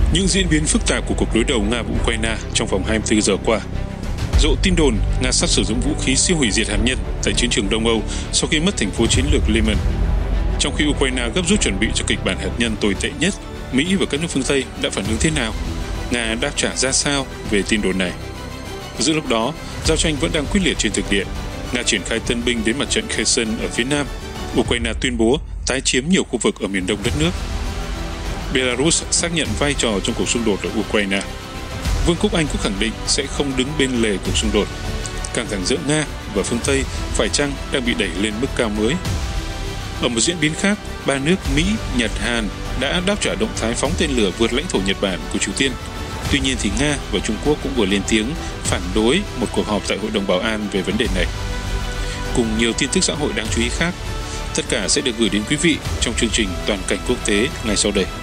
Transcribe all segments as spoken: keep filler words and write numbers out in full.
Những diễn biến phức tạp của cuộc đối đầu Nga và Ukraine trong vòng hai mươi tư giờ qua. Rộ tin đồn Nga sắp sử dụng vũ khí siêu hủy diệt hạt nhân tại chiến trường Đông Âu sau khi mất thành phố chiến lược Liman. Trong khi Ukraine gấp rút chuẩn bị cho kịch bản hạt nhân tồi tệ nhất, Mỹ và các nước phương Tây đã phản ứng thế nào? Nga đáp trả ra sao về tin đồn này? Giữa lúc đó, giao tranh vẫn đang quyết liệt trên thực địa. Nga triển khai tân binh đến mặt trận Kherson ở phía nam. Ukraine tuyên bố tái chiếm nhiều khu vực ở miền đông đất nước. Belarus xác nhận vai trò trong cuộc xung đột ở Ukraine. Vương quốc Anh cũng khẳng định sẽ không đứng bên lề cuộc xung đột. Căng thẳng giữa Nga và phương Tây phải chăng đang bị đẩy lên mức cao mới? Ở một diễn biến khác, ba nước Mỹ, Nhật, Hàn đã đáp trả động thái phóng tên lửa vượt lãnh thổ Nhật Bản của Triều Tiên. Tuy nhiên thì Nga và Trung Quốc cũng vừa lên tiếng phản đối một cuộc họp tại Hội đồng Bảo an về vấn đề này. Cùng nhiều tin tức xã hội đáng chú ý khác, tất cả sẽ được gửi đến quý vị trong chương trình Toàn cảnh quốc tế ngay sau đây.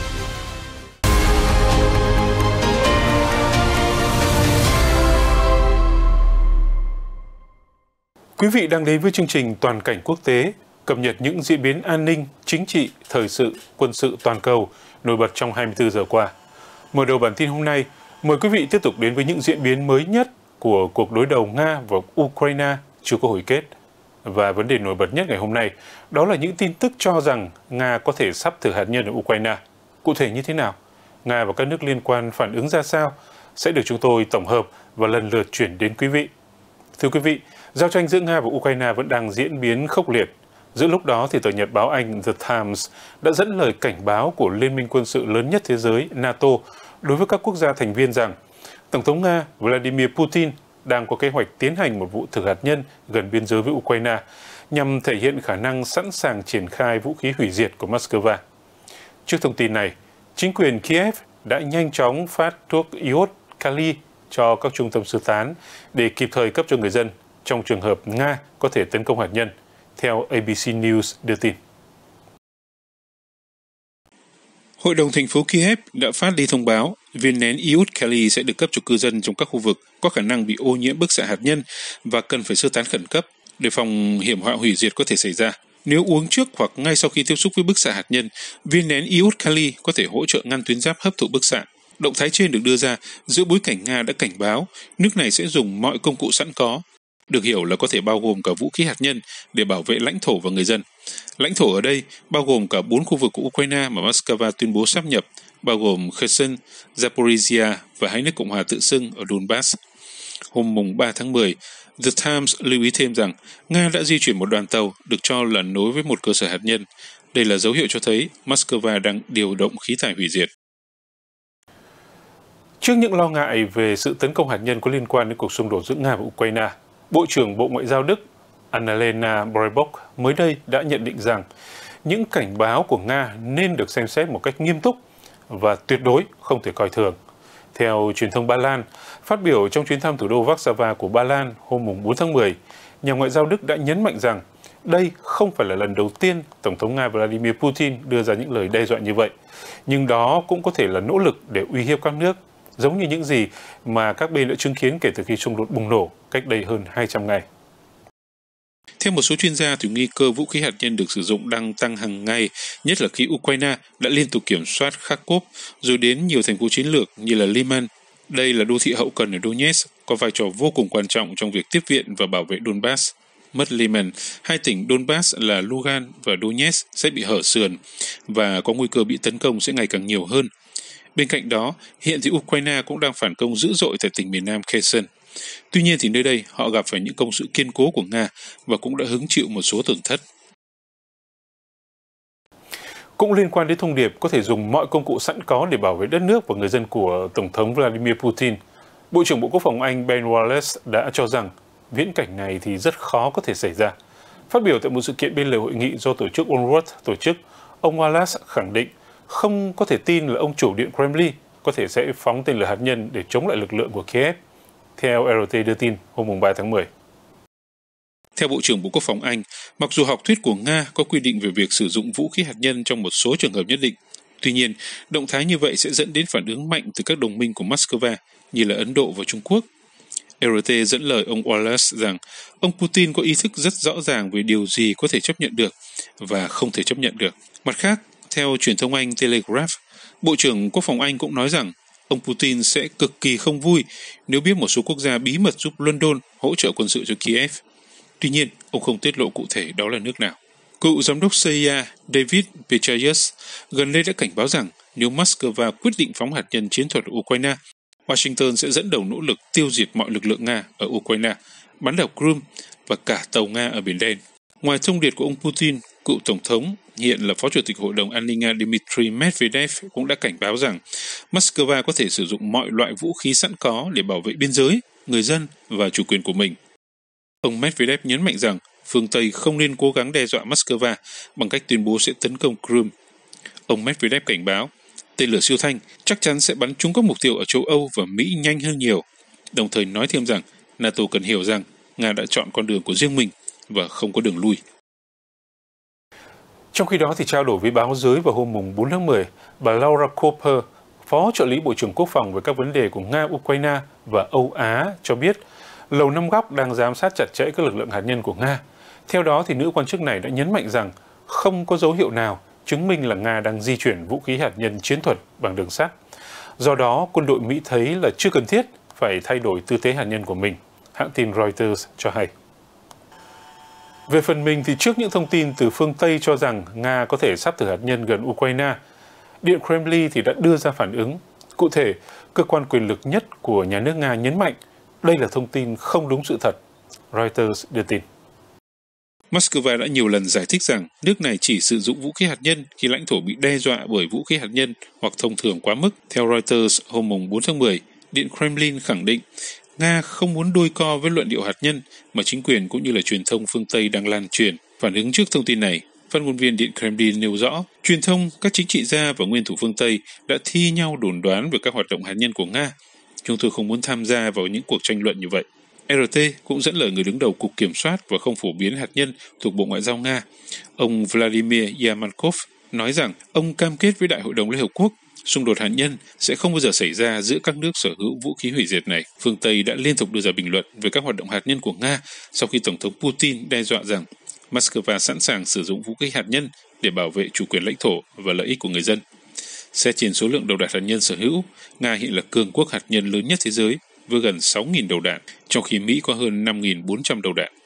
Quý vị đang đến với chương trình Toàn cảnh quốc tế, cập nhật những diễn biến an ninh, chính trị, thời sự, quân sự toàn cầu nổi bật trong hai mươi tư giờ qua. Mở đầu bản tin hôm nay, mời quý vị tiếp tục đến với những diễn biến mới nhất của cuộc đối đầu Nga và Ukraine chưa có hồi kết. Và vấn đề nổi bật nhất ngày hôm nay, đó là những tin tức cho rằng Nga có thể sắp thử hạt nhân ở Ukraine. Cụ thể như thế nào? Nga và các nước liên quan phản ứng ra sao? Sẽ được chúng tôi tổng hợp và lần lượt chuyển đến quý vị. Thưa quý vị, giao tranh giữa Nga và Ukraine vẫn đang diễn biến khốc liệt. Giữa lúc đó, thì tờ nhật báo Anh The Times đã dẫn lời cảnh báo của Liên minh quân sự lớn nhất thế giới NATO đối với các quốc gia thành viên rằng Tổng thống Nga Vladimir Putin đang có kế hoạch tiến hành một vụ thử hạt nhân gần biên giới với Ukraine nhằm thể hiện khả năng sẵn sàng triển khai vũ khí hủy diệt của Moscow. Trước thông tin này, chính quyền Kiev đã nhanh chóng phát thuốc iốt kali cho các trung tâm sơ tán để kịp thời cấp cho người dân trong trường hợp Nga có thể tấn công hạt nhân, theo a bê xê News đưa tin. Hội đồng thành phố Kiev đã phát đi thông báo viên nén iốt kali sẽ được cấp cho cư dân trong các khu vực có khả năng bị ô nhiễm bức xạ hạt nhân và cần phải sơ tán khẩn cấp để phòng hiểm họa hủy diệt có thể xảy ra. Nếu uống trước hoặc ngay sau khi tiếp xúc với bức xạ hạt nhân, viên nén iốt kali có thể hỗ trợ ngăn tuyến giáp hấp thụ bức xạ. Động thái trên được đưa ra giữa bối cảnh Nga đã cảnh báo nước này sẽ dùng mọi công cụ sẵn có, được hiểu là có thể bao gồm cả vũ khí hạt nhân để bảo vệ lãnh thổ và người dân. Lãnh thổ ở đây bao gồm cả bốn khu vực của Ukraine mà Moscow tuyên bố sáp nhập, bao gồm Kherson, Zaporizhia và hai nước Cộng hòa tự xưng ở Donbass. Hôm mùng ba tháng mười, The Times lưu ý thêm rằng Nga đã di chuyển một đoàn tàu được cho là nối với một cơ sở hạt nhân. Đây là dấu hiệu cho thấy Moscow đang điều động khí thải hủy diệt. Trước những lo ngại về sự tấn công hạt nhân có liên quan đến cuộc xung đột giữa Nga và Ukraine, Bộ trưởng Bộ Ngoại giao Đức Annalena Baerbock mới đây đã nhận định rằng những cảnh báo của Nga nên được xem xét một cách nghiêm túc và tuyệt đối không thể coi thường. Theo truyền thông Ba Lan, phát biểu trong chuyến thăm thủ đô Warsaw của Ba Lan hôm bốn tháng mười, nhà ngoại giao Đức đã nhấn mạnh rằng đây không phải là lần đầu tiên Tổng thống Nga Vladimir Putin đưa ra những lời đe dọa như vậy, nhưng đó cũng có thể là nỗ lực để uy hiếp các nước, giống như những gì mà các bên đã chứng kiến kể từ khi xung đột bùng nổ cách đây hơn hai trăm ngày. Theo một số chuyên gia, thì nguy cơ vũ khí hạt nhân được sử dụng đang tăng hàng ngày, nhất là khi Ukraine đã liên tục kiểm soát Kharkov, rồi đến nhiều thành phố chiến lược như là Liman. Đây là đô thị hậu cần ở Donetsk, có vai trò vô cùng quan trọng trong việc tiếp viện và bảo vệ Donbass. Mất Liman, hai tỉnh Donbass là Lugan và Donetsk sẽ bị hở sườn và có nguy cơ bị tấn công sẽ ngày càng nhiều hơn. Bên cạnh đó, hiện thì Ukraine cũng đang phản công dữ dội tại tỉnh miền Nam Kherson. Tuy nhiên thì nơi đây họ gặp phải những công sự kiên cố của Nga và cũng đã hứng chịu một số tổn thất. Cũng liên quan đến thông điệp có thể dùng mọi công cụ sẵn có để bảo vệ đất nước và người dân của Tổng thống Vladimir Putin, Bộ trưởng Bộ Quốc phòng Anh Ben Wallace đã cho rằng viễn cảnh này thì rất khó có thể xảy ra. Phát biểu tại một sự kiện bên lề hội nghị do tổ chức UNRWA tổ chức, ông Wallace khẳng định không có thể tin là ông chủ điện Kremlin có thể sẽ phóng tên lửa hạt nhân để chống lại lực lượng của Kiev, theo rờ tê đưa tin hôm ba tháng mười. Theo Bộ trưởng Bộ Quốc phòng Anh, mặc dù học thuyết của Nga có quy định về việc sử dụng vũ khí hạt nhân trong một số trường hợp nhất định, tuy nhiên, động thái như vậy sẽ dẫn đến phản ứng mạnh từ các đồng minh của Moscow như là Ấn Độ và Trung Quốc. rờ tê dẫn lời ông Wallace rằng ông Putin có ý thức rất rõ ràng về điều gì có thể chấp nhận được và không thể chấp nhận được. Mặt khác, theo truyền thông Anh Telegraph, Bộ trưởng Quốc phòng Anh cũng nói rằng ông Putin sẽ cực kỳ không vui nếu biết một số quốc gia bí mật giúp London hỗ trợ quân sự cho Kiev. Tuy nhiên, ông không tiết lộ cụ thể đó là nước nào. Cựu giám đốc xê i a David Petraeus gần đây đã cảnh báo rằng nếu Moscow quyết định phóng hạt nhân chiến thuật ở Ukraine, Washington sẽ dẫn đầu nỗ lực tiêu diệt mọi lực lượng Nga ở Ukraine, bán đảo Crimea và cả tàu Nga ở Biển Đen. Ngoài thông điệp của ông Putin, cựu tổng thống, hiện là Phó Chủ tịch Hội đồng An ninh Nga Dmitry Medvedev cũng đã cảnh báo rằng Moscow có thể sử dụng mọi loại vũ khí sẵn có để bảo vệ biên giới, người dân và chủ quyền của mình. Ông Medvedev nhấn mạnh rằng phương Tây không nên cố gắng đe dọa Moscow bằng cách tuyên bố sẽ tấn công Crimea. Ông Medvedev cảnh báo, tên lửa siêu thanh chắc chắn sẽ bắn trúng các mục tiêu ở châu Âu và Mỹ nhanh hơn nhiều, đồng thời nói thêm rằng NATO cần hiểu rằng Nga đã chọn con đường của riêng mình và không có đường lui. Trong khi đó, thì trao đổi với báo giới vào hôm bốn tháng mười, bà Laura Cooper, Phó trợ lý Bộ trưởng Quốc phòng về các vấn đề của Nga, Ukraine và Âu Á cho biết Lầu Năm Góc đang giám sát chặt chẽ các lực lượng hạt nhân của Nga. Theo đó, thì nữ quan chức này đã nhấn mạnh rằng không có dấu hiệu nào chứng minh là Nga đang di chuyển vũ khí hạt nhân chiến thuật bằng đường sắt. Do đó, quân đội Mỹ thấy là chưa cần thiết phải thay đổi tư thế hạt nhân của mình, hãng tin Reuters cho hay. Về phần mình, thì trước những thông tin từ phương Tây cho rằng Nga có thể sắp thử hạt nhân gần Ukraine, Điện Kremlin thì đã đưa ra phản ứng. Cụ thể, cơ quan quyền lực nhất của nhà nước Nga nhấn mạnh đây là thông tin không đúng sự thật, Reuters đưa tin. Moscow đã nhiều lần giải thích rằng nước này chỉ sử dụng vũ khí hạt nhân khi lãnh thổ bị đe dọa bởi vũ khí hạt nhân hoặc thông thường quá mức. Theo Reuters hôm bốn tháng mười, Điện Kremlin khẳng định Nga không muốn đôi co với luận điệu hạt nhân mà chính quyền cũng như là truyền thông phương Tây đang lan truyền. Phản ứng trước thông tin này, phát ngôn viên Điện Kremlin nêu rõ, truyền thông, các chính trị gia và nguyên thủ phương Tây đã thi nhau đồn đoán về các hoạt động hạt nhân của Nga. Chúng tôi không muốn tham gia vào những cuộc tranh luận như vậy. rờ tê cũng dẫn lời người đứng đầu Cục Kiểm soát và Không phổ biến hạt nhân thuộc Bộ Ngoại giao Nga, ông Vladimir Yermakov, nói rằng ông cam kết với Đại hội đồng Liên Hợp Quốc xung đột hạt nhân sẽ không bao giờ xảy ra giữa các nước sở hữu vũ khí hủy diệt này. Phương Tây đã liên tục đưa ra bình luận về các hoạt động hạt nhân của Nga sau khi Tổng thống Putin đe dọa rằng Moscow sẵn sàng sử dụng vũ khí hạt nhân để bảo vệ chủ quyền lãnh thổ và lợi ích của người dân. Xét trên số lượng đầu đạn hạt nhân sở hữu, Nga hiện là cường quốc hạt nhân lớn nhất thế giới với gần sáu nghìn đầu đạn, trong khi Mỹ có hơn năm nghìn bốn trăm đầu đạn.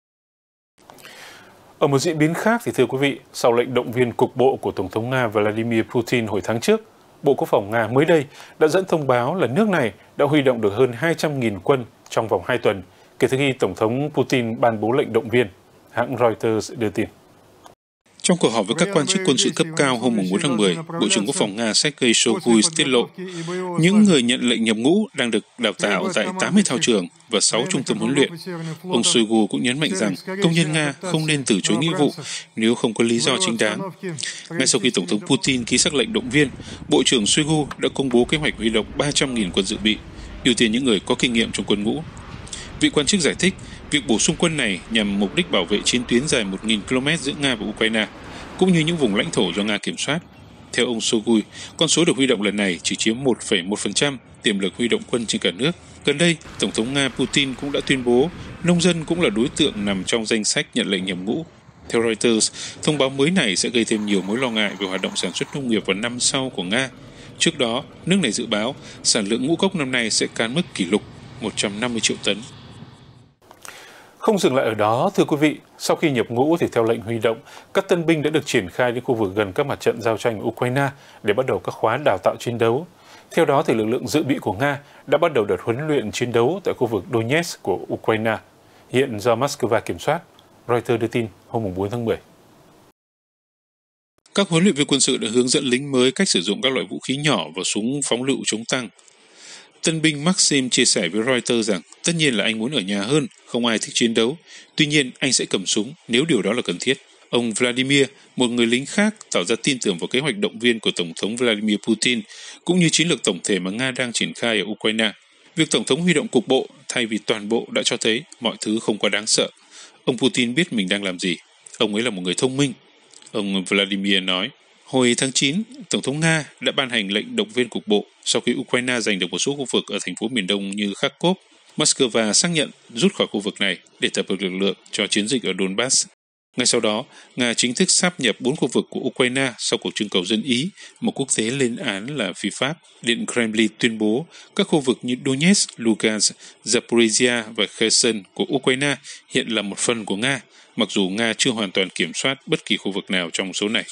Ở một diễn biến khác thì thưa quý vị, sau lệnh động viên cục bộ của Tổng thống Nga Vladimir Putin hồi tháng trước, Bộ Quốc phòng Nga mới đây đã dẫn thông báo là nước này đã huy động được hơn hai trăm nghìn quân trong vòng hai tuần kể từ khi Tổng thống Putin ban bố lệnh động viên, hãng Reuters đưa tin. Trong cuộc họp với các quan chức quân sự cấp cao hôm bốn tháng mười, Bộ trưởng Quốc phòng Nga Sergei Shoigu tiết lộ những người nhận lệnh nhập ngũ đang được đào tạo tại tám mươi thao trường và sáu trung tâm huấn luyện. Ông Shoigu cũng nhấn mạnh rằng công nhân Nga không nên từ chối nghĩa vụ nếu không có lý do chính đáng. Ngay sau khi Tổng thống Putin ký sắc lệnh động viên, Bộ trưởng Shoigu đã công bố kế hoạch huy động ba trăm nghìn quân dự bị, ưu tiên những người có kinh nghiệm trong quân ngũ. Vị quan chức giải thích, việc bổ sung quân này nhằm mục đích bảo vệ chiến tuyến dài một nghìn ki lô mét giữa Nga và Ukraine, cũng như những vùng lãnh thổ do Nga kiểm soát. Theo ông Shoigu, con số được huy động lần này chỉ chiếm một phẩy một phần trăm tiềm lực huy động quân trên cả nước. Gần đây, Tổng thống Nga Putin cũng đã tuyên bố nông dân cũng là đối tượng nằm trong danh sách nhận lệnh nhập ngũ. Theo Reuters, thông báo mới này sẽ gây thêm nhiều mối lo ngại về hoạt động sản xuất nông nghiệp vào năm sau của Nga. Trước đó, nước này dự báo sản lượng ngũ cốc năm nay sẽ cán mức kỷ lục một trăm năm mươi triệu tấn. Không dừng lại ở đó, thưa quý vị, sau khi nhập ngũ thì theo lệnh huy động, các tân binh đã được triển khai đến khu vực gần các mặt trận giao tranh ở Ukraine để bắt đầu các khóa đào tạo chiến đấu. Theo đó, thì lực lượng dự bị của Nga đã bắt đầu đợt huấn luyện chiến đấu tại khu vực Donetsk của Ukraine, hiện do Moscow kiểm soát, Reuters đưa tin hôm bốn tháng mười. Các huấn luyện viên quân sự đã hướng dẫn lính mới cách sử dụng các loại vũ khí nhỏ và súng phóng lựu chống tăng. Tân binh Maxim chia sẻ với Reuters rằng tất nhiên là anh muốn ở nhà hơn, không ai thích chiến đấu. Tuy nhiên, anh sẽ cầm súng nếu điều đó là cần thiết. Ông Vladimir, một người lính khác, tỏ ra tin tưởng vào kế hoạch động viên của Tổng thống Vladimir Putin, cũng như chiến lược tổng thể mà Nga đang triển khai ở Ukraine. Việc Tổng thống huy động cục bộ thay vì toàn bộ đã cho thấy mọi thứ không quá đáng sợ. Ông Putin biết mình đang làm gì. Ông ấy là một người thông minh. Ông Vladimir nói. Hồi tháng chín, Tổng thống Nga đã ban hành lệnh động viên cục bộ sau khi Ukraine giành được một số khu vực ở thành phố miền đông như Kharkov. Moscow xác nhận rút khỏi khu vực này để tập hợp lực lượng cho chiến dịch ở Donbass. Ngay sau đó, Nga chính thức sáp nhập bốn khu vực của Ukraine sau cuộc trưng cầu dân Ý, mà quốc tế lên án là phi pháp. Điện Kremlin tuyên bố các khu vực như Donetsk, Lugansk, Zaporizhia và Kherson của Ukraine hiện là một phần của Nga, mặc dù Nga chưa hoàn toàn kiểm soát bất kỳ khu vực nào trong số này.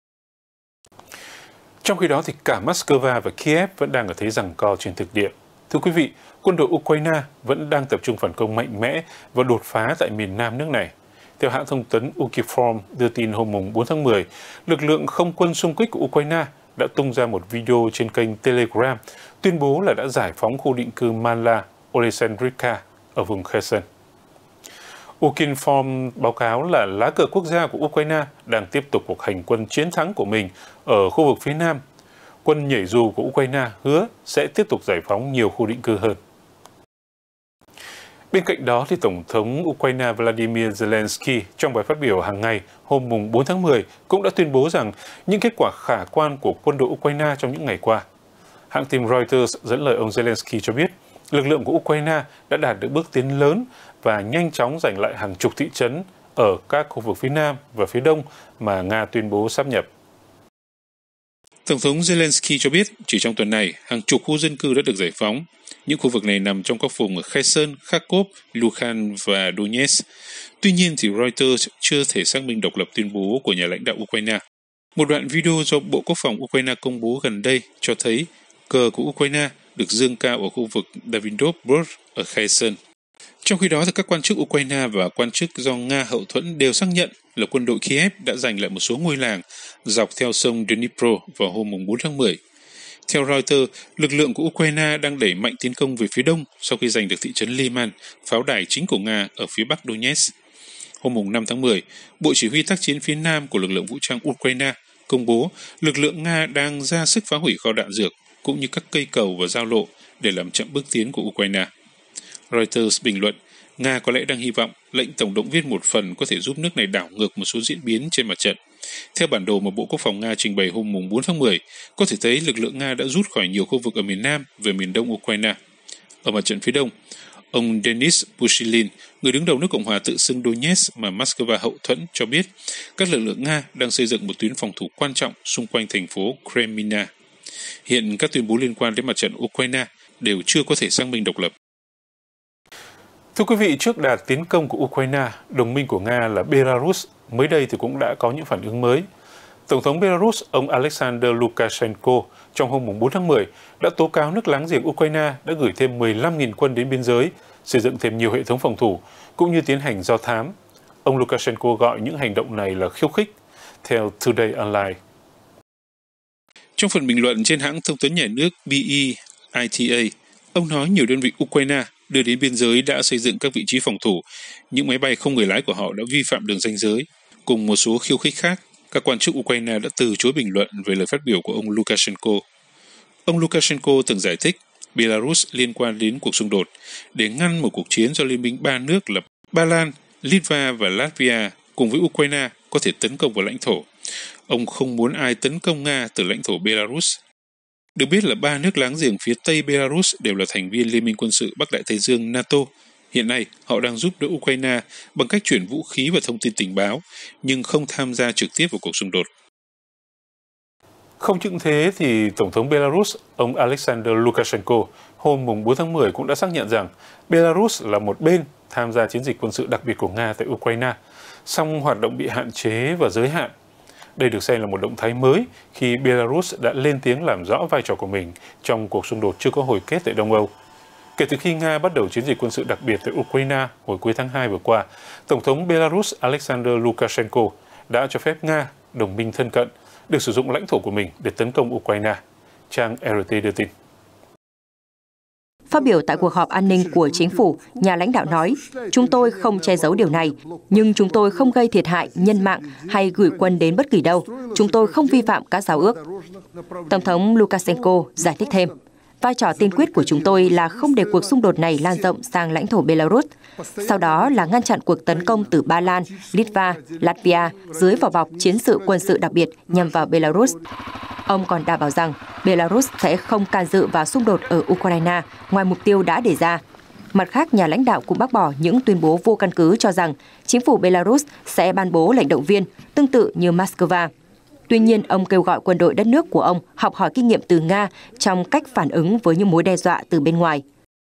Trong khi đó, thì cả Moscow và Kiev vẫn đang ở thế giằng co trên thực địa. Thưa quý vị, quân đội Ukraine vẫn đang tập trung phản công mạnh mẽ và đột phá tại miền nam nước này. Theo hãng thông tấn Ukrinform đưa tin hôm bốn tháng mười, lực lượng không quân xung kích của Ukraine đã tung ra một video trên kênh Telegram tuyên bố là đã giải phóng khu định cư Mala Olesandrivka ở vùng Kherson. Ukrinform báo cáo là lá cờ quốc gia của Ukraine đang tiếp tục cuộc hành quân chiến thắng của mình ở khu vực phía nam. Quân nhảy dù của Ukraine hứa sẽ tiếp tục giải phóng nhiều khu định cư hơn. Bên cạnh đó, thì Tổng thống Ukraine Vladimir Zelensky trong bài phát biểu hàng ngày hôm bốn tháng mười cũng đã tuyên bố rằng những kết quả khả quan của quân đội Ukraine trong những ngày qua. Hãng tin Reuters dẫn lời ông Zelensky cho biết, lực lượng của Ukraine đã đạt được bước tiến lớn và nhanh chóng giành lại hàng chục thị trấn ở các khu vực phía nam và phía đông mà Nga tuyên bố sáp nhập. Tổng thống Zelensky cho biết chỉ trong tuần này, hàng chục khu dân cư đã được giải phóng. Những khu vực này nằm trong các vùng ở Kherson, Kharkov, Luhansk và Donetsk. Tuy nhiên, thì Reuters chưa thể xác minh độc lập tuyên bố của nhà lãnh đạo Ukraine. Một đoạn video do Bộ Quốc phòng Ukraine công bố gần đây cho thấy cờ của Ukraine được dương cao ở khu vực Davidovburg ở Kherson. Trong khi đó, thì các quan chức Ukraine và quan chức do Nga hậu thuẫn đều xác nhận là quân đội Kiev đã giành lại một số ngôi làng dọc theo sông Dnipro vào hôm bốn tháng mười. Theo Reuters, lực lượng của Ukraine đang đẩy mạnh tiến công về phía đông sau khi giành được thị trấn Liman, pháo đài chính của Nga ở phía bắc Donetsk. Hôm năm tháng mười, Bộ Chỉ huy tác chiến phía nam của lực lượng vũ trang Ukraine công bố lực lượng Nga đang ra sức phá hủy kho đạn dược cũng như các cây cầu và giao lộ để làm chậm bước tiến của Ukraine. Reuters bình luận, Nga có lẽ đang hy vọng lệnh tổng động viên một phần có thể giúp nước này đảo ngược một số diễn biến trên mặt trận. Theo bản đồ mà Bộ Quốc phòng Nga trình bày hôm bốn tháng mười, có thể thấy lực lượng Nga đã rút khỏi nhiều khu vực ở miền nam về miền đông Ukraine. Ở mặt trận phía đông, ông Denis Pushilin, người đứng đầu nước Cộng hòa tự xưng Donetsk mà Moscow hậu thuẫn, cho biết các lực lượng Nga đang xây dựng một tuyến phòng thủ quan trọng xung quanh thành phố Kremina. Hiện các tuyên bố liên quan đến mặt trận Ukraine đều chưa có thể xác minh độc lập. Thưa quý vị, trước đà tiến công của Ukraine, đồng minh của Nga là Belarus mới đây thì cũng đã có những phản ứng mới. Tổng thống Belarus, ông Alexander Lukashenko, trong hôm bốn tháng mười đã tố cáo nước láng giềng Ukraine đã gửi thêm mười lăm nghìn quân đến biên giới, xây dựng thêm nhiều hệ thống phòng thủ, cũng như tiến hành do thám. Ông Lukashenko gọi những hành động này là khiêu khích, theo Today Online. Trong phần bình luận trên hãng thông tấn nhà nước bê e i tê a, ông nói nhiều đơn vị Ukraine đưa đến biên giới đã xây dựng các vị trí phòng thủ, những máy bay không người lái của họ đã vi phạm đường ranh giới. Cùng một số khiêu khích khác, các quan chức Ukraine đã từ chối bình luận về lời phát biểu của ông Lukashenko. Ông Lukashenko từng giải thích Belarus liên quan đến cuộc xung đột để ngăn một cuộc chiến do Liên minh ba nước là Ba Lan, Litva và Latvia cùng với Ukraine có thể tấn công vào lãnh thổ. Ông không muốn ai tấn công Nga từ lãnh thổ Belarus. Được biết là ba nước láng giềng phía Tây Belarus đều là thành viên Liên minh quân sự Bắc Đại Tây Dương NATO. Hiện nay, họ đang giúp đỡ Ukraine bằng cách chuyển vũ khí và thông tin tình báo, nhưng không tham gia trực tiếp vào cuộc xung đột. Không những thế, thì Tổng thống Belarus, ông Alexander Lukashenko, hôm bốn tháng mười cũng đã xác nhận rằng Belarus là một bên tham gia chiến dịch quân sự đặc biệt của Nga tại Ukraine, song hoạt động bị hạn chế và giới hạn. Đây được xem là một động thái mới khi Belarus đã lên tiếng làm rõ vai trò của mình trong cuộc xung đột chưa có hồi kết tại Đông Âu. Kể từ khi Nga bắt đầu chiến dịch quân sự đặc biệt tại Ukraine hồi cuối tháng hai vừa qua, Tổng thống Belarus Alexander Lukashenko đã cho phép Nga, đồng minh thân cận, được sử dụng lãnh thổ của mình để tấn công Ukraine. Trang rờ tê đưa tin. Phát biểu tại cuộc họp an ninh của chính phủ, nhà lãnh đạo nói, chúng tôi không che giấu điều này, nhưng chúng tôi không gây thiệt hại, nhân mạng hay gửi quân đến bất kỳ đâu. Chúng tôi không vi phạm các giao ước. Tổng thống Lukashenko giải thích thêm, vai trò tiên quyết của chúng tôi là không để cuộc xung đột này lan rộng sang lãnh thổ Belarus. Sau đó là ngăn chặn cuộc tấn công từ Ba Lan, Litva, Latvia dưới vỏ bọc chiến sự quân sự đặc biệt nhằm vào Belarus. Ông còn đảm bảo rằng Belarus sẽ không can dự vào xung đột ở Ukraine ngoài mục tiêu đã đề ra. Mặt khác, nhà lãnh đạo cũng bác bỏ những tuyên bố vô căn cứ cho rằng chính phủ Belarus sẽ ban bố lệnh động viên, tương tự như Moscow. Tuy nhiên, ông kêu gọi quân đội đất nước của ông học hỏi kinh nghiệm từ Nga trong cách phản ứng với những mối đe dọa từ bên ngoài.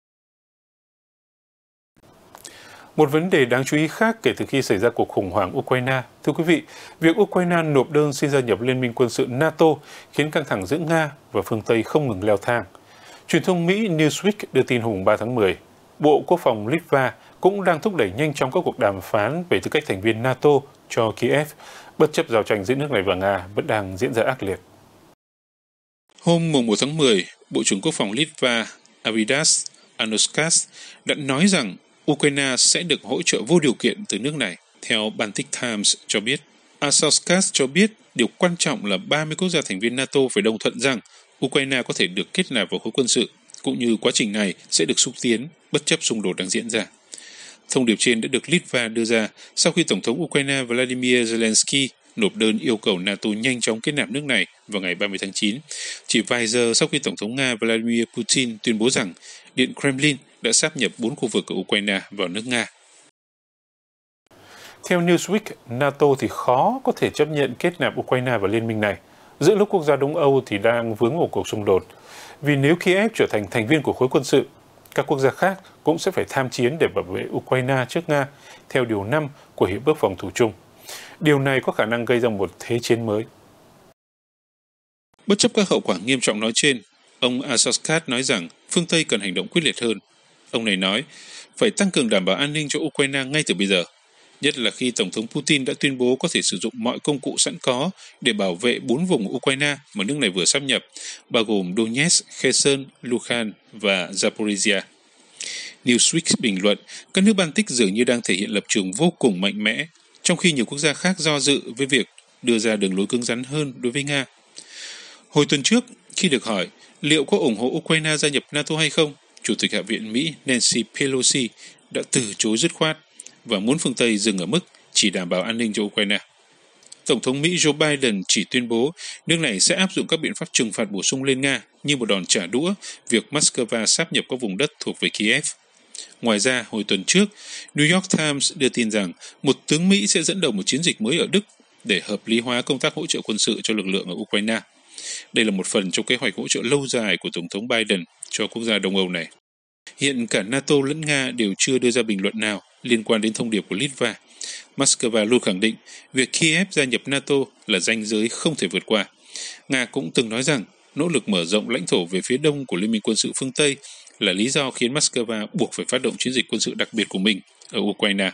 Một vấn đề đáng chú ý khác kể từ khi xảy ra cuộc khủng hoảng Ukraine, thưa quý vị, việc Ukraine nộp đơn xin gia nhập Liên minh quân sự NATO khiến căng thẳng giữa Nga và phương Tây không ngừng leo thang. Truyền thông Mỹ Newsweek đưa tin hôm ba tháng mười, Bộ Quốc phòng Litva cũng đang thúc đẩy nhanh chóng các cuộc đàm phán về tư cách thành viên NATO cho Kiev, bất chấp giao tranh giữa nước này và Nga vẫn đang diễn ra ác liệt. Hôm một tháng mười, Bộ trưởng Quốc phòng Litva Arvydas Anušauskas đã nói rằng Ukraine sẽ được hỗ trợ vô điều kiện từ nước này. Theo Baltic Times cho biết, Anušauskas cho biết điều quan trọng là ba mươi quốc gia thành viên NATO phải đồng thuận rằng Ukraine có thể được kết nạp vào khối quân sự, cũng như quá trình này sẽ được xúc tiến bất chấp xung đột đang diễn ra. Thông điệp trên đã được Litva đưa ra sau khi Tổng thống Ukraine Vladimir Zelensky nộp đơn yêu cầu NATO nhanh chóng kết nạp nước này vào ngày ba mươi tháng chín, chỉ vài giờ sau khi Tổng thống Nga Vladimir Putin tuyên bố rằng Điện Kremlin đã sáp nhập bốn khu vực ở Ukraine vào nước Nga. Theo Newsweek, NATO thì khó có thể chấp nhận kết nạp Ukraine vào liên minh này, giữa lúc quốc gia Đông Âu thì đang vướng vào cuộc xung đột. Vì nếu Kiev trở thành thành viên của khối quân sự, các quốc gia khác cũng sẽ phải tham chiến để bảo vệ Ukraine trước Nga, theo điều năm của Hiệp ước phòng thủ chung. Điều này có khả năng gây ra một thế chiến mới. Bất chấp các hậu quả nghiêm trọng nói trên, ông Anušauskas nói rằng phương Tây cần hành động quyết liệt hơn. Ông này nói, phải tăng cường đảm bảo an ninh cho Ukraine ngay từ bây giờ, nhất là khi Tổng thống Putin đã tuyên bố có thể sử dụng mọi công cụ sẵn có để bảo vệ bốn vùng Ukraine mà nước này vừa sáp nhập, bao gồm Donetsk, Kherson, Luhansk và Zaporizhia. Newsweek bình luận, các nước Baltic dường như đang thể hiện lập trường vô cùng mạnh mẽ, trong khi nhiều quốc gia khác do dự với việc đưa ra đường lối cứng rắn hơn đối với Nga. Hồi tuần trước, khi được hỏi liệu có ủng hộ Ukraine gia nhập NATO hay không, Chủ tịch Hạ viện Mỹ Nancy Pelosi đã từ chối dứt khoát và muốn phương Tây dừng ở mức chỉ đảm bảo an ninh cho Ukraine. Tổng thống Mỹ Joe Biden chỉ tuyên bố nước này sẽ áp dụng các biện pháp trừng phạt bổ sung lên Nga như một đòn trả đũa việc Moscow sáp nhập các vùng đất thuộc về Kiev. Ngoài ra, hồi tuần trước, New York Times đưa tin rằng một tướng Mỹ sẽ dẫn đầu một chiến dịch mới ở Đức để hợp lý hóa công tác hỗ trợ quân sự cho lực lượng ở Ukraine. Đây là một phần trong kế hoạch hỗ trợ lâu dài của Tổng thống Biden cho quốc gia Đông Âu này. Hiện cả NATO lẫn Nga đều chưa đưa ra bình luận nào liên quan đến thông điệp của Litva. Moscow luôn khẳng định việc Kiev gia nhập NATO là ranh giới không thể vượt qua. Nga cũng từng nói rằng nỗ lực mở rộng lãnh thổ về phía đông của Liên minh quân sự phương Tây là lý do khiến Moscow buộc phải phát động chiến dịch quân sự đặc biệt của mình ở Ukraine.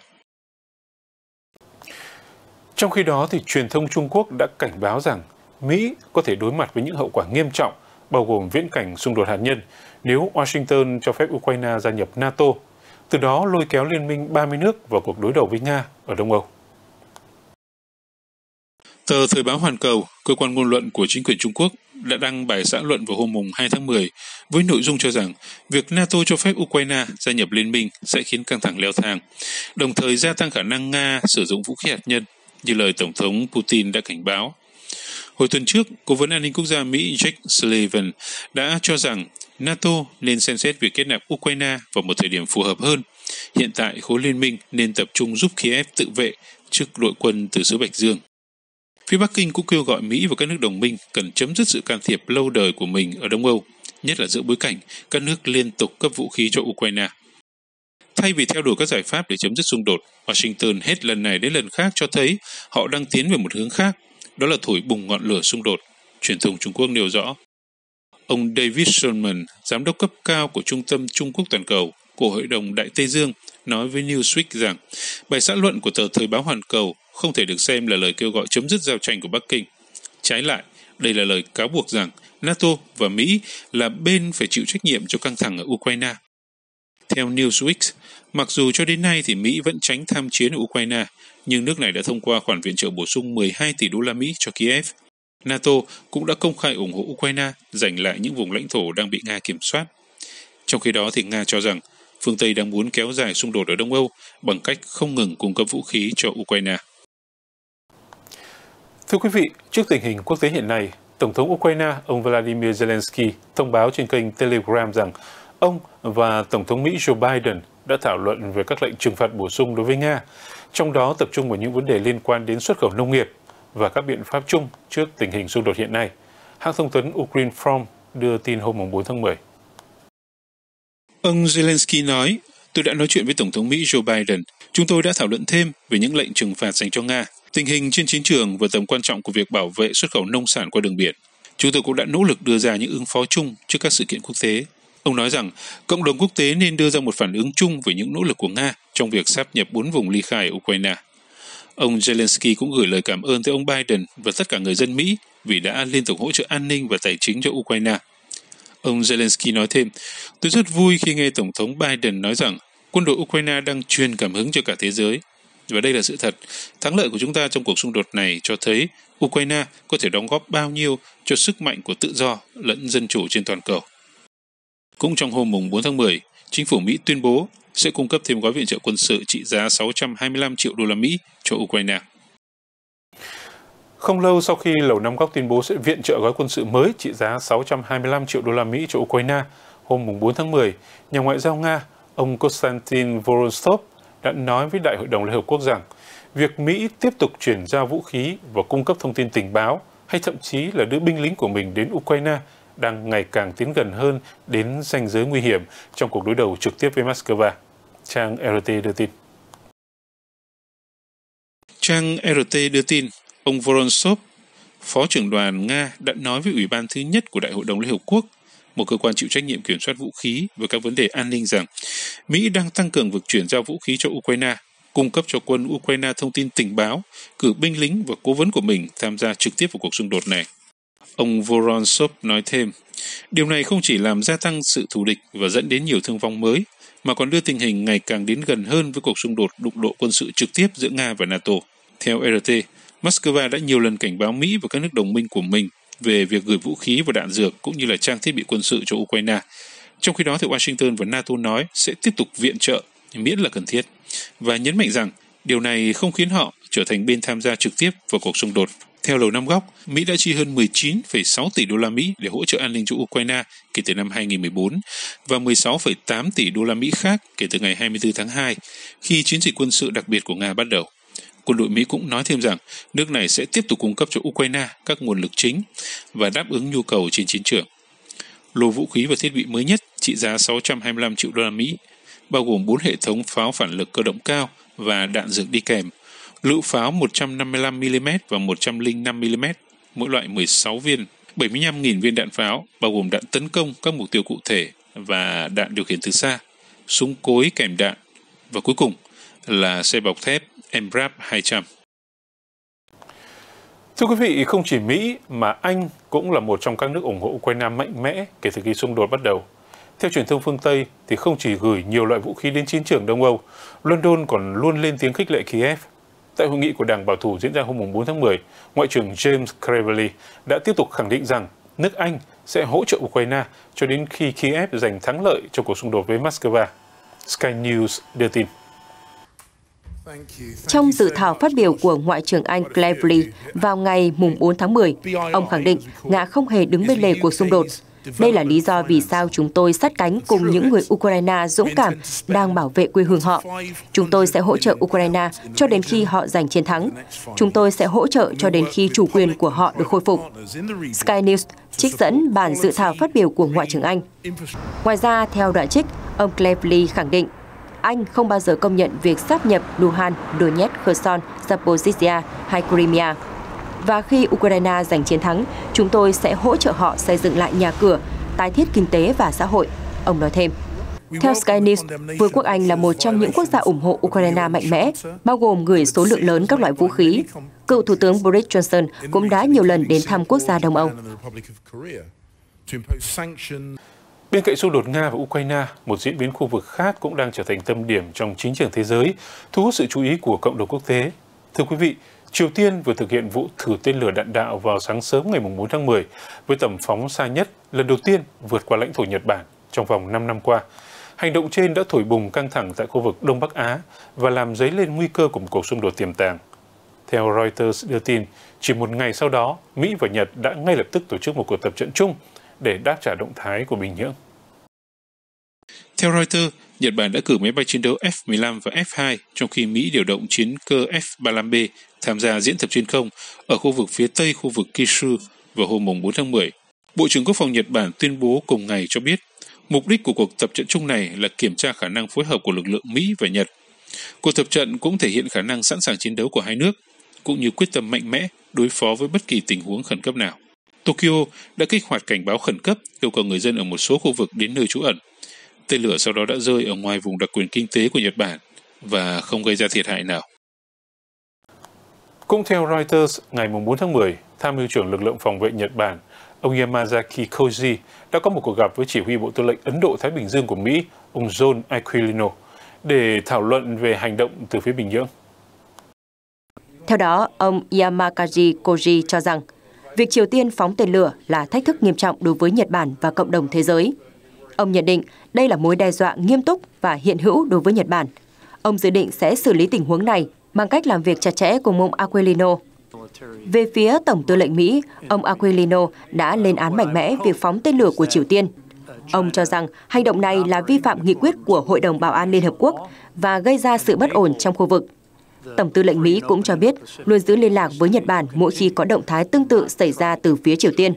Trong khi đó, thì truyền thông Trung Quốc đã cảnh báo rằng Mỹ có thể đối mặt với những hậu quả nghiêm trọng, bao gồm viễn cảnh xung đột hạt nhân, nếu Washington cho phép Ukraine gia nhập NATO, từ đó lôi kéo liên minh ba mươi nước vào cuộc đối đầu với Nga ở Đông Âu. Tờ Thời báo Hoàn Cầu, cơ quan ngôn luận của chính quyền Trung Quốc, đã đăng bài xã luận vào hôm hai tháng mười với nội dung cho rằng việc NATO cho phép Ukraine gia nhập liên minh sẽ khiến căng thẳng leo thang, đồng thời gia tăng khả năng Nga sử dụng vũ khí hạt nhân, như lời Tổng thống Putin đã cảnh báo. Hồi tuần trước, Cố vấn An ninh Quốc gia Mỹ Jake Sullivan đã cho rằng NATO nên xem xét việc kết nạp Ukraine vào một thời điểm phù hợp hơn. Hiện tại, khối liên minh nên tập trung giúp Kiev tự vệ trước đội quân từ xứ Bạch Dương. Phía Bắc Kinh cũng kêu gọi Mỹ và các nước đồng minh cần chấm dứt sự can thiệp lâu đời của mình ở Đông Âu, nhất là giữa bối cảnh các nước liên tục cấp vũ khí cho Ukraine. Thay vì theo đuổi các giải pháp để chấm dứt xung đột, Washington hết lần này đến lần khác cho thấy họ đang tiến về một hướng khác, đó là thổi bùng ngọn lửa xung đột, truyền thông Trung Quốc nêu rõ. Ông David Solomon, giám đốc cấp cao của Trung tâm Trung Quốc Toàn cầu của Hội đồng Đại Tây Dương, nói với Newsweek rằng bài xã luận của tờ Thời báo Hoàn Cầu không thể được xem là lời kêu gọi chấm dứt giao tranh của Bắc Kinh. Trái lại, đây là lời cáo buộc rằng NATO và Mỹ là bên phải chịu trách nhiệm cho căng thẳng ở Ukraine. Theo Newsweek, mặc dù cho đến nay thì Mỹ vẫn tránh tham chiến ở Ukraine, nhưng nước này đã thông qua khoản viện trợ bổ sung mười hai tỷ đô la Mỹ cho Kiev. NATO cũng đã công khai ủng hộ Ukraine giành lại những vùng lãnh thổ đang bị Nga kiểm soát. Trong khi đó thì Nga cho rằng phương Tây đang muốn kéo dài xung đột ở Đông Âu bằng cách không ngừng cung cấp vũ khí cho Ukraine. Thưa quý vị, trước tình hình quốc tế hiện nay, Tổng thống Ukraine ông Vladimir Zelensky thông báo trên kênh Telegram rằng Ông và Tổng thống Mỹ Joe Biden đã thảo luận về các lệnh trừng phạt bổ sung đối với Nga, trong đó tập trung vào những vấn đề liên quan đến xuất khẩu nông nghiệp và các biện pháp chung trước tình hình xung đột hiện nay. Hãng thông tấn Ukrinform đưa tin hôm bốn tháng mười. Ông Zelensky nói, tôi đã nói chuyện với Tổng thống Mỹ Joe Biden. Chúng tôi đã thảo luận thêm về những lệnh trừng phạt dành cho Nga, tình hình trên chiến trường và tầm quan trọng của việc bảo vệ xuất khẩu nông sản qua đường biển. Chúng tôi cũng đã nỗ lực đưa ra những ứng phó chung trước các sự kiện quốc tế. Ông nói rằng cộng đồng quốc tế nên đưa ra một phản ứng chung về những nỗ lực của Nga trong việc sáp nhập bốn vùng ly khai ở Ukraine. Ông Zelensky cũng gửi lời cảm ơn tới ông Biden và tất cả người dân Mỹ vì đã liên tục hỗ trợ an ninh và tài chính cho Ukraine. Ông Zelensky nói thêm, tôi rất vui khi nghe Tổng thống Biden nói rằng quân đội Ukraine đang truyền cảm hứng cho cả thế giới. Và đây là sự thật. Thắng lợi của chúng ta trong cuộc xung đột này cho thấy Ukraine có thể đóng góp bao nhiêu cho sức mạnh của tự do lẫn dân chủ trên toàn cầu. Cũng trong hôm bốn tháng mười, chính phủ Mỹ tuyên bố sẽ cung cấp thêm gói viện trợ quân sự trị giá sáu trăm hai mươi lăm triệu đô la Mỹ cho Ukraine. Không lâu sau khi Lầu Năm Góc tuyên bố sẽ viện trợ gói quân sự mới trị giá sáu trăm hai mươi lăm triệu đô la Mỹ cho Ukraine, hôm bốn tháng mười, nhà ngoại giao Nga, ông Konstantin Vorontsov đã nói với Đại hội đồng Liên Hợp Quốc rằng việc Mỹ tiếp tục chuyển giao vũ khí và cung cấp thông tin tình báo hay thậm chí là đưa binh lính của mình đến Ukraine đang ngày càng tiến gần hơn đến ranh giới nguy hiểm trong cuộc đối đầu trực tiếp với Moscow. Trang rờ tê đưa tin. Trang rờ tê đưa tin, ông Vorontsov, Phó trưởng đoàn Nga đã nói với Ủy ban thứ nhất của Đại hội đồng Liên Hợp Quốc, một cơ quan chịu trách nhiệm kiểm soát vũ khí và các vấn đề an ninh rằng Mỹ đang tăng cường việc chuyển giao vũ khí cho Ukraine, cung cấp cho quân Ukraine thông tin tình báo, cử binh lính và cố vấn của mình tham gia trực tiếp vào cuộc xung đột này. Ông Vorontsov nói thêm, điều này không chỉ làm gia tăng sự thù địch và dẫn đến nhiều thương vong mới, mà còn đưa tình hình ngày càng đến gần hơn với cuộc xung đột đụng độ quân sự trực tiếp giữa Nga và NATO. Theo rờ tê, Moscow đã nhiều lần cảnh báo Mỹ và các nước đồng minh của mình về việc gửi vũ khí và đạn dược cũng như là trang thiết bị quân sự cho Ukraine. Trong khi đó, thì Washington và NATO nói sẽ tiếp tục viện trợ miễn là cần thiết và nhấn mạnh rằng điều này không khiến họ trở thành bên tham gia trực tiếp vào cuộc xung đột. Theo Lầu Năm Góc, Mỹ đã chi hơn mười chín phẩy sáu tỷ đô la Mỹ để hỗ trợ an ninh cho Ukraine kể từ năm hai nghìn không trăm mười bốn và mười sáu phẩy tám tỷ đô la Mỹ khác kể từ ngày hai mươi tư tháng hai khi chiến dịch quân sự đặc biệt của Nga bắt đầu. Quân đội Mỹ cũng nói thêm rằng nước này sẽ tiếp tục cung cấp cho Ukraine các nguồn lực chính và đáp ứng nhu cầu trên chiến trường. Lô vũ khí và thiết bị mới nhất trị giá sáu trăm hai mươi lăm triệu đô la Mỹ, bao gồm bốn hệ thống pháo phản lực cơ động cao và đạn dược đi kèm, lựu pháo một trăm năm mươi lăm mi-li-mét và một trăm lẻ năm mi-li-mét, mỗi loại mười sáu viên, bảy mươi lăm nghìn viên đạn pháo, bao gồm đạn tấn công các mục tiêu cụ thể và đạn điều khiển từ xa, súng cối kèm đạn, và cuối cùng là xe bọc thép em ráp hai trăm. Thưa quý vị, không chỉ Mỹ mà Anh cũng là một trong các nước ủng hộ Ukraine mạnh mẽ kể từ khi xung đột bắt đầu. Theo truyền thông phương Tây thì không chỉ gửi nhiều loại vũ khí đến chiến trường Đông Âu, London còn luôn lên tiếng khích lệ Kiev. Tại hội nghị của Đảng Bảo thủ diễn ra hôm bốn tháng mười, Ngoại trưởng James Cleverly đã tiếp tục khẳng định rằng nước Anh sẽ hỗ trợ Ukraine cho đến khi Kiev giành thắng lợi trong cuộc xung đột với Moscow. Sky News đưa tin. Trong dự thảo phát biểu của Ngoại trưởng Anh Cleverly vào ngày bốn tháng mười, ông khẳng định Nga không hề đứng bên lề cuộc xung đột. Đây là lý do vì sao chúng tôi sát cánh cùng những người Ukraine dũng cảm đang bảo vệ quê hương họ. Chúng tôi sẽ hỗ trợ Ukraine cho đến khi họ giành chiến thắng. Chúng tôi sẽ hỗ trợ cho đến khi chủ quyền của họ được khôi phục. Sky News trích dẫn bản dự thảo phát biểu của Ngoại trưởng Anh. Ngoài ra, theo đoạn trích, ông Cleverly khẳng định Anh không bao giờ công nhận việc sáp nhập Luhansk, Donetsk, Kherson, Zaporizhia hay Crimea. Và khi Ukraine giành chiến thắng, chúng tôi sẽ hỗ trợ họ xây dựng lại nhà cửa, tái thiết kinh tế và xã hội, ông nói thêm. Theo Sky News, Vương quốc Anh là một trong những quốc gia ủng hộ Ukraine mạnh mẽ, bao gồm gửi số lượng lớn các loại vũ khí. Cựu Thủ tướng Boris Johnson cũng đã nhiều lần đến thăm quốc gia Đông Âu. Bên cạnh xung đột Nga và Ukraine, một diễn biến khu vực khác cũng đang trở thành tâm điểm trong chính trường thế giới, thu hút sự chú ý của cộng đồng quốc tế. Thưa quý vị, Triều Tiên vừa thực hiện vụ thử tên lửa đạn đạo vào sáng sớm ngày bốn tháng mười, với tầm phóng xa nhất lần đầu tiên vượt qua lãnh thổ Nhật Bản trong vòng năm năm qua. Hành động trên đã thổi bùng căng thẳng tại khu vực Đông Bắc Á và làm dấy lên nguy cơ của một cuộc xung đột tiềm tàng. Theo Reuters đưa tin, chỉ một ngày sau đó, Mỹ và Nhật đã ngay lập tức tổ chức một cuộc tập trận chung để đáp trả động thái của Bình Nhưỡng. Theo Reuters, Nhật Bản đã cử máy bay chiến đấu F mười lăm và F hai, trong khi Mỹ điều động chiến cơ F ba mươi lăm B tham gia diễn tập trên không ở khu vực phía tây khu vực Kyushu vào hôm bốn tháng mười. Bộ trưởng Quốc phòng Nhật Bản tuyên bố cùng ngày cho biết, mục đích của cuộc tập trận chung này là kiểm tra khả năng phối hợp của lực lượng Mỹ và Nhật. Cuộc tập trận cũng thể hiện khả năng sẵn sàng chiến đấu của hai nước, cũng như quyết tâm mạnh mẽ đối phó với bất kỳ tình huống khẩn cấp nào. Tokyo đã kích hoạt cảnh báo khẩn cấp, yêu cầu người dân ở một số khu vực đến nơi trú ẩn. Tên lửa sau đó đã rơi ở ngoài vùng đặc quyền kinh tế của Nhật Bản và không gây ra thiệt hại nào. Cũng theo Reuters, ngày bốn tháng mười, Tham mưu trưởng lực lượng phòng vệ Nhật Bản, ông Yamazaki Koji đã có một cuộc gặp với chỉ huy Bộ Tư lệnh Ấn Độ-Thái Bình Dương của Mỹ, ông John Aquilino, để thảo luận về hành động từ phía Bình Nhưỡng. Theo đó, ông Yamazaki Koji cho rằng, việc Triều Tiên phóng tên lửa là thách thức nghiêm trọng đối với Nhật Bản và cộng đồng thế giới. Ông nhận định đây là mối đe dọa nghiêm túc và hiện hữu đối với Nhật Bản. Ông dự định sẽ xử lý tình huống này bằng cách làm việc chặt chẽ cùng ông Aquilino. Về phía Tổng tư lệnh Mỹ, ông Aquilino đã lên án mạnh mẽ việc phóng tên lửa của Triều Tiên. Ông cho rằng hành động này là vi phạm nghị quyết của Hội đồng Bảo an Liên Hợp Quốc và gây ra sự bất ổn trong khu vực. Tổng tư lệnh Mỹ cũng cho biết luôn giữ liên lạc với Nhật Bản mỗi khi có động thái tương tự xảy ra từ phía Triều Tiên.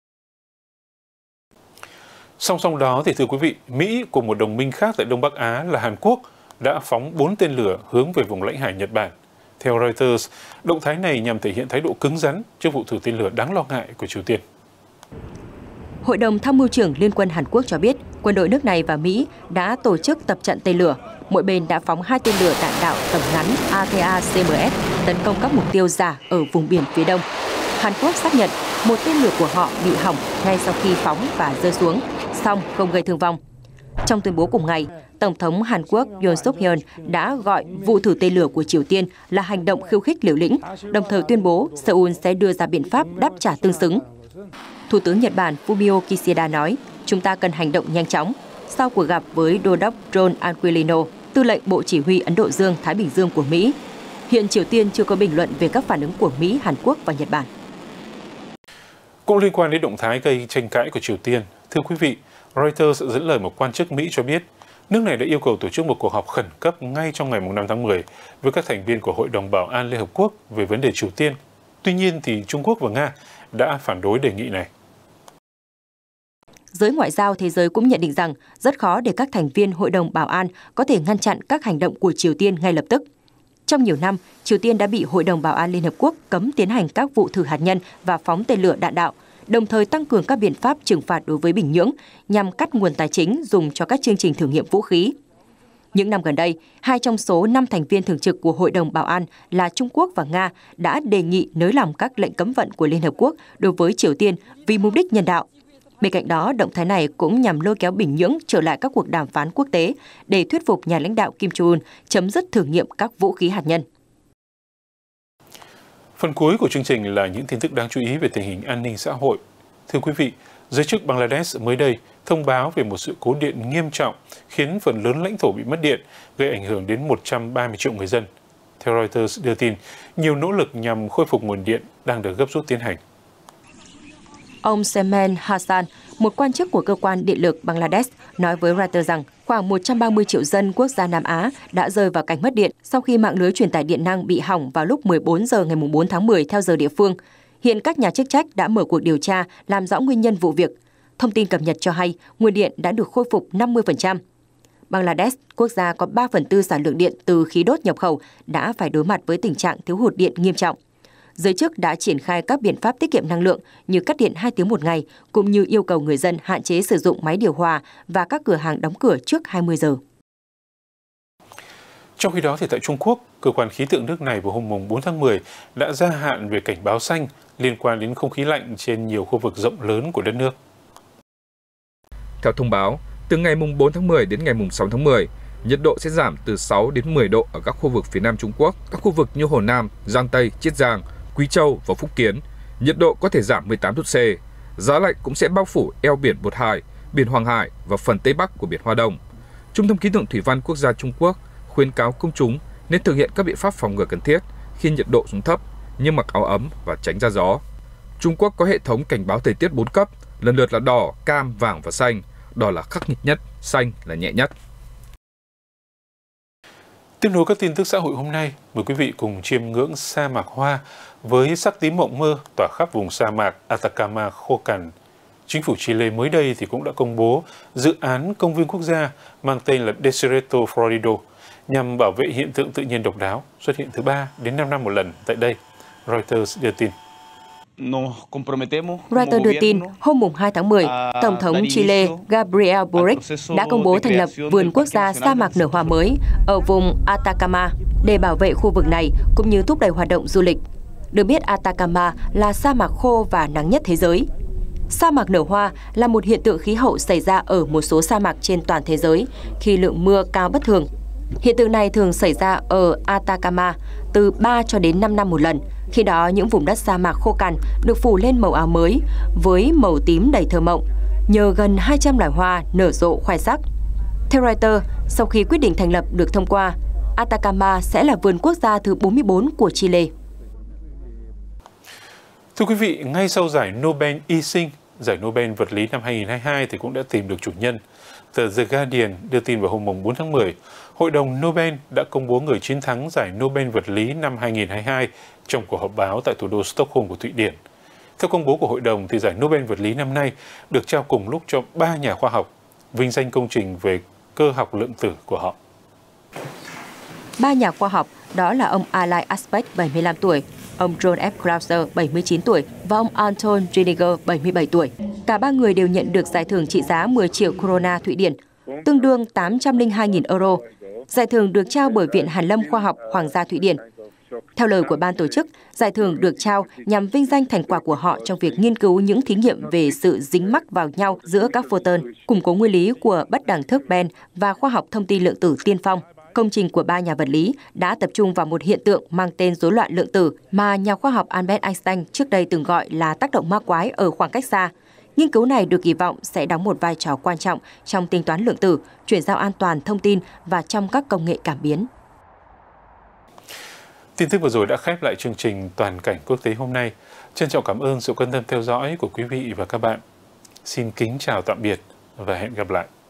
Song song đó thì thưa quý vị, Mỹ cùng một đồng minh khác tại Đông Bắc Á là Hàn Quốc đã phóng bốn tên lửa hướng về vùng lãnh hải Nhật Bản. Theo Reuters, động thái này nhằm thể hiện thái độ cứng rắn trước vụ thử tên lửa đáng lo ngại của Triều Tiên. Hội đồng Tham mưu trưởng Liên quân Hàn Quốc cho biết quân đội nước này và Mỹ đã tổ chức tập trận tên lửa. Mỗi bên đã phóng hai tên lửa đạn đạo tầm ngắn A T A C M S tấn công các mục tiêu giả ở vùng biển phía đông. Hàn Quốc xác nhận một tên lửa của họ bị hỏng ngay sau khi phóng và rơi xuống, song không gây thương vong. Trong tuyên bố cùng ngày, Tổng thống Hàn Quốc Yoon suk yeol đã gọi vụ thử tên lửa của Triều Tiên là hành động khiêu khích liều lĩnh, đồng thời tuyên bố Seoul sẽ đưa ra biện pháp đáp trả tương xứng. Thủ tướng Nhật Bản Fumio Kishida nói, chúng ta cần hành động nhanh chóng. Sau cuộc gặp với Đô đốc John Aquilino, tư lệnh Bộ Chỉ huy Ấn Độ Dương-Thái Bình Dương của Mỹ, hiện Triều Tiên chưa có bình luận về các phản ứng của Mỹ, Hàn Quốc và Nhật Bản. Cũng liên quan đến động thái gây tranh cãi của Triều Tiên, thưa quý vị, Reuters dẫn lời một quan chức Mỹ cho biết, nước này đã yêu cầu tổ chức một cuộc họp khẩn cấp ngay trong ngày năm tháng mười với các thành viên của Hội đồng Bảo an Liên Hợp Quốc về vấn đề Triều Tiên. Tuy nhiên, thì Trung Quốc và Nga đã phản đối đề nghị này. Giới ngoại giao thế giới cũng nhận định rằng rất khó để các thành viên Hội đồng Bảo an có thể ngăn chặn các hành động của Triều Tiên ngay lập tức. Trong nhiều năm, Triều Tiên đã bị Hội đồng Bảo an Liên Hợp Quốc cấm tiến hành các vụ thử hạt nhân và phóng tên lửa đạn đạo, đồng thời tăng cường các biện pháp trừng phạt đối với Bình Nhưỡng nhằm cắt nguồn tài chính dùng cho các chương trình thử nghiệm vũ khí. Những năm gần đây, hai trong số năm thành viên thường trực của Hội đồng Bảo an là Trung Quốc và Nga đã đề nghị nới lỏng các lệnh cấm vận của Liên Hợp Quốc đối với Triều Tiên vì mục đích nhân đạo. Bên cạnh đó, động thái này cũng nhằm lôi kéo Bình Nhưỡng trở lại các cuộc đàm phán quốc tế để thuyết phục nhà lãnh đạo Kim Jong-un chấm dứt thử nghiệm các vũ khí hạt nhân. Phần cuối của chương trình là những tin tức đáng chú ý về tình hình an ninh xã hội. Thưa quý vị, giới chức Bangladesh mới đây thông báo về một sự cố điện nghiêm trọng khiến phần lớn lãnh thổ bị mất điện, gây ảnh hưởng đến một trăm ba mươi triệu người dân. Theo Reuters đưa tin, nhiều nỗ lực nhằm khôi phục nguồn điện đang được gấp rút tiến hành. Ông Semen Hassan, một quan chức của cơ quan điện lực Bangladesh, nói với Reuters rằng khoảng một trăm ba mươi triệu dân quốc gia Nam Á đã rơi vào cảnh mất điện sau khi mạng lưới truyền tải điện năng bị hỏng vào lúc mười bốn giờ ngày bốn tháng mười theo giờ địa phương. Hiện các nhà chức trách đã mở cuộc điều tra làm rõ nguyên nhân vụ việc. Thông tin cập nhật cho hay nguồn điện đã được khôi phục năm mươi phần trăm. Bangladesh, quốc gia có ba phần tư sản lượng điện từ khí đốt nhập khẩu, đã phải đối mặt với tình trạng thiếu hụt điện nghiêm trọng. Giới chức đã triển khai các biện pháp tiết kiệm năng lượng như cắt điện hai tiếng một ngày, cũng như yêu cầu người dân hạn chế sử dụng máy điều hòa và các cửa hàng đóng cửa trước hai mươi giờ. Trong khi đó, thì tại Trung Quốc, cơ quan khí tượng nước này vào hôm bốn tháng mười đã gia hạn về cảnh báo xanh liên quan đến không khí lạnh trên nhiều khu vực rộng lớn của đất nước. Theo thông báo, từ ngày bốn tháng mười đến ngày sáu tháng mười, nhiệt độ sẽ giảm từ sáu đến mười độ ở các khu vực phía Nam Trung Quốc, các khu vực như Hồ Nam, Giang Tây, Chiết Giang, Quý Châu và Phúc Kiến. Nhiệt độ có thể giảm mười tám độ C. Giá lạnh cũng sẽ bao phủ eo biển Bột Hải, biển Hoàng Hải và phần Tây Bắc của biển Hoa Đông. Trung tâm Khí tượng Thủy văn Quốc gia Trung Quốc khuyến cáo công chúng nên thực hiện các biện pháp phòng ngừa cần thiết khi nhiệt độ xuống thấp như mặc áo ấm và tránh ra gió. Trung Quốc có hệ thống cảnh báo thời tiết bốn cấp, lần lượt là đỏ, cam, vàng và xanh, đỏ là khắc nghiệt nhất, xanh là nhẹ nhất. Tiếp nối các tin tức xã hội hôm nay, mời quý vị cùng chiêm ngưỡng sa mạc hoa với sắc tím mộng mơ tỏa khắp vùng sa mạc Atacama khô cằn. Chính phủ Chile mới đây thì cũng đã công bố dự án công viên quốc gia mang tên là Desierto Florido nhằm bảo vệ hiện tượng tự nhiên độc đáo xuất hiện từ ba đến năm năm một lần tại đây. Reuters đưa tin. Reuters đưa tin, hôm hai tháng mười, Tổng thống Chile Gabriel Boric đã công bố thành lập vườn quốc gia sa mạc nở hoa mới ở vùng Atacama để bảo vệ khu vực này cũng như thúc đẩy hoạt động du lịch. Được biết, Atacama là sa mạc khô và nắng nhất thế giới. Sa mạc nở hoa là một hiện tượng khí hậu xảy ra ở một số sa mạc trên toàn thế giới khi lượng mưa cao bất thường. Hiện tượng này thường xảy ra ở Atacama từ ba cho đến năm năm một lần. Khi đó, những vùng đất sa mạc khô cằn được phủ lên màu áo mới với màu tím đầy thơ mộng, nhờ gần hai trăm loài hoa nở rộ khoe sắc. Theo Reuters, sau khi quyết định thành lập được thông qua, Atacama sẽ là vườn quốc gia thứ bốn mươi bốn của Chile. Thưa quý vị, ngay sau giải Nobel y sinh, giải Nobel vật lý năm hai nghìn không trăm hai mươi hai thì cũng đã tìm được chủ nhân. Tờ The Guardian đưa tin vào hôm bốn tháng mười, Hội đồng Nobel đã công bố người chiến thắng giải Nobel vật lý năm hai nghìn không trăm hai mươi hai trong cuộc họp báo tại thủ đô Stockholm của Thụy Điển. Theo công bố của hội đồng, thì giải Nobel vật lý năm nay được trao cùng lúc cho ba nhà khoa học, vinh danh công trình về cơ học lượng tử của họ. Ba nhà khoa học đó là ông Alain Aspect, bảy mươi lăm tuổi, ông John F. Clauser, bảy mươi chín tuổi và ông Anton Rüdiger, bảy mươi bảy tuổi. Cả ba người đều nhận được giải thưởng trị giá mười triệu krona Thụy Điển, tương đương tám trăm lẻ hai nghìn euro. Giải thưởng được trao bởi Viện Hàn lâm Khoa học Hoàng gia Thụy Điển. Theo lời của ban tổ chức, giải thưởng được trao nhằm vinh danh thành quả của họ trong việc nghiên cứu những thí nghiệm về sự dính mắc vào nhau giữa các photon, củng cố nguyên lý của bất đẳng thức Ben và khoa học thông tin lượng tử tiên phong. Công trình của ba nhà vật lý đã tập trung vào một hiện tượng mang tên rối loạn lượng tử mà nhà khoa học Albert Einstein trước đây từng gọi là tác động ma quái ở khoảng cách xa. Nghiên cứu này được kỳ vọng sẽ đóng một vai trò quan trọng trong tính toán lượng tử, chuyển giao an toàn thông tin và trong các công nghệ cảm biến. Tin tức vừa rồi đã khép lại chương trình Toàn cảnh quốc tế hôm nay. Trân trọng cảm ơn sự quan tâm theo dõi của quý vị và các bạn. Xin kính chào tạm biệt và hẹn gặp lại.